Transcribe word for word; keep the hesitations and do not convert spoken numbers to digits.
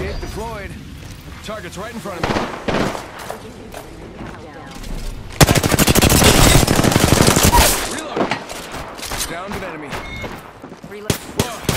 Kit deployed. Target's right in front of me. Reload. Downed an enemy. Reload. Whoa.